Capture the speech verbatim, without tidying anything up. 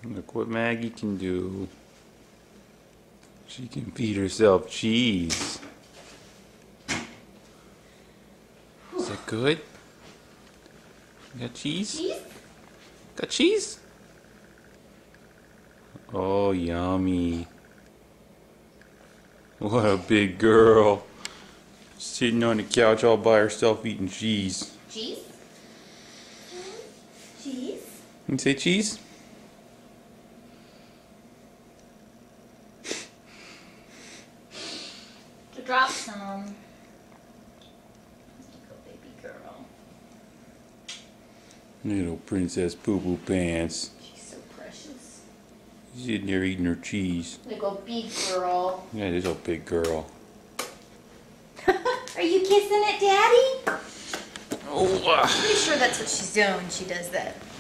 Look what Maggie can do. She can feed herself cheese. Is that good? You got cheese? Cheese? Got cheese? Oh, yummy. What a big girl. Sitting on the couch all by herself eating cheese. Cheese? Cheese? You say cheese? To drop some. Go, baby girl. Little princess poo poo pants. She's so precious. She's sitting there eating her cheese. Little big girl. Yeah, this old big girl. Are you kissing it, Daddy? Oh, uh. I'm pretty sure that's what she's doing when she does that.